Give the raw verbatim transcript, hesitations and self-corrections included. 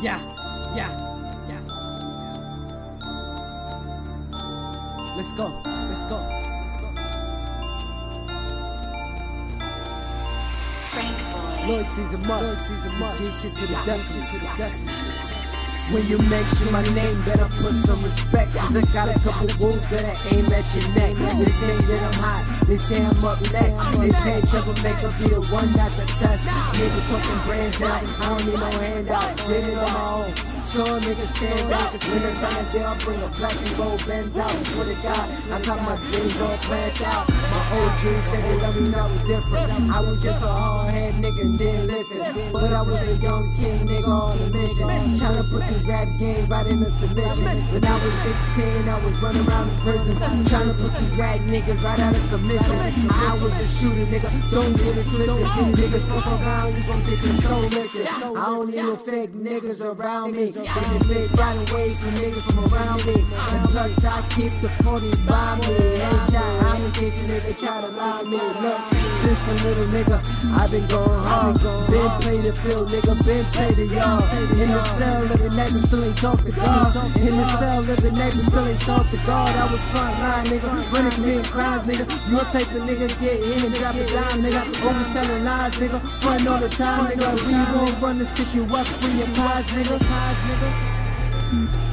Yeah, yeah, yeah. Let's go, let's go, let's go. Frank Boy. Loyalty's a must. Loyalty's a must. G shit to the death, shit to the death. When you mention my name, better put some respect, cause I got a couple wolves that I aim at your neck. They say that I'm hot, they say I'm up next. They say troublemaker be the one not the test. Niggas talking brands now, I don't need no handouts. Did it on my own, so niggas stand out. When it's on the day, I'll bring a black and gold bend out. Swear to God, I got my dreams all planned out. My old dreams said they love me, that was different. I was just a hard head nigga and didn't listen, but I was a young king nigga on a mission, trying to put this rap game right into submission. When I was sixteen, I was running around the prisons, trying to put these rag niggas right out of commission. I was a shooter, nigga, don't get it twisted. Niggas fuck around, you gon' get your soul lifted. I don't need no fake niggas around me. They just fake right away from niggas from around me. And plus I keep the forty by me. Headshot, I'm in case a nigga try to lie me. Look, since a little nigga, I've been going hard. Been play the field, nigga, been play the yard. In the cell, living neighbors still ain't talk to God. In the cell, living neighbors still ain't talk to God. I was front line, nigga, running committing crimes, nigga. Your type of nigga get in and drop it down, nigga. Always telling lies, nigga. Front all the time, nigga. We won't run to stick you up for your pies, nigga. Pies, nigga.